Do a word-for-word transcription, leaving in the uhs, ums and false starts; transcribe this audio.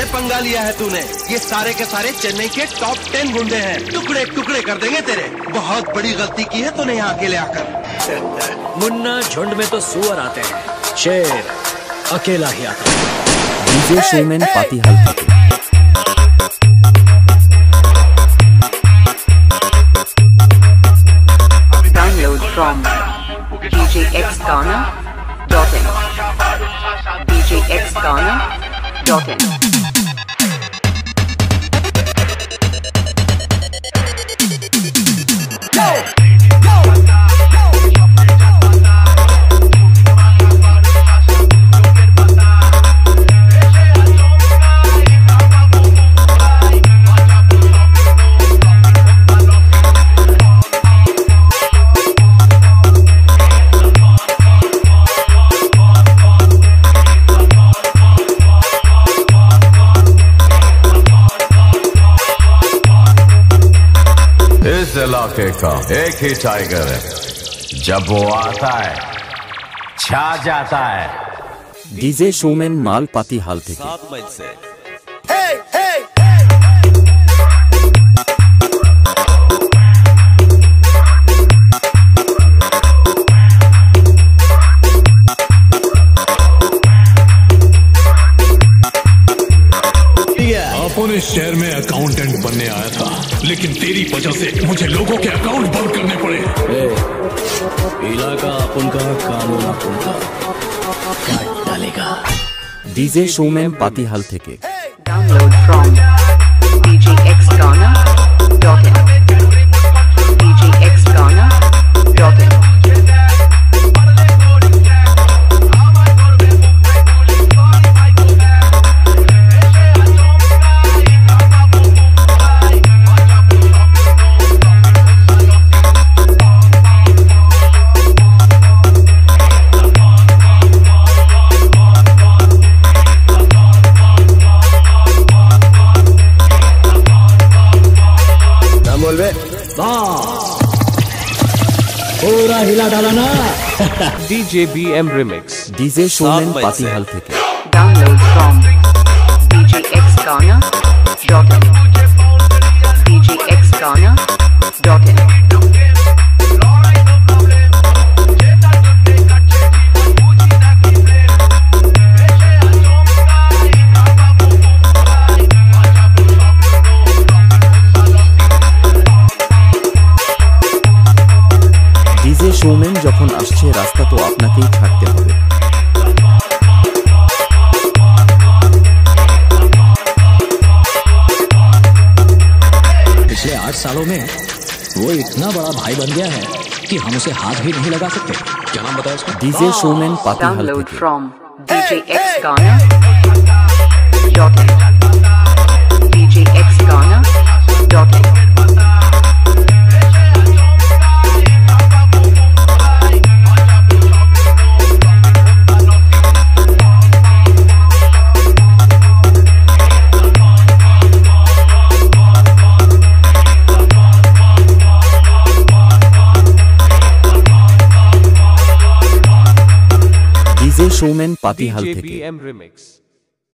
किससे पंगा लिया है तूने? ये सारे के सारे चेन्नई के टॉप टेन गुंडे हैं, टुकड़े टुकड़े कर देंगे तेरे। बहुत बड़ी गलती की है तूने यहाँ अकेले आकर। मुन्ना, झुंड में तो सुअर आते हैं, शेर अकेला ही आता है। डीजे सोमेन पाती हाल Download from D J X Ghana dot in D J X Ghana dot in इस इलाके का एक ही टाइगर है, जब वो आता है छा जाता है। डीजे सोमेन माल पाती हाल थे सात मई से अपन इस शहर में अकाउंटेंट बनने आया था, लेकिन तेरी वजह से मुझे लोगों के अकाउंट बंद करने पड़े। इलाका अपन का, कानून अपन का, काट डालेगा। डीजे सोमेन पाती हाल थे के Download from D J X Ghana dot in D J X Ghana dot in बोल बे, पूरा हिला डाला ना। DJ B M remix. DJ Somen पाती हाल थे के Download from D J X Ghana dot in D J X Ghana dot in DJ Somen যখন আসছে রাস্তা তো আপনাকেই ছাড়তে হবে। पिछले आठ सालों में वो इतना बड़ा भाई बन गया है कि हम उसे हाथ भी नहीं लगा सकते। क्या नाम बताया उसका? डीजे सोमेन पाती हाल Download थे from D J X Ghana dot in D J X Ghana dot in DJ Somen पाती हाल थे के बी एम रिमिक्स।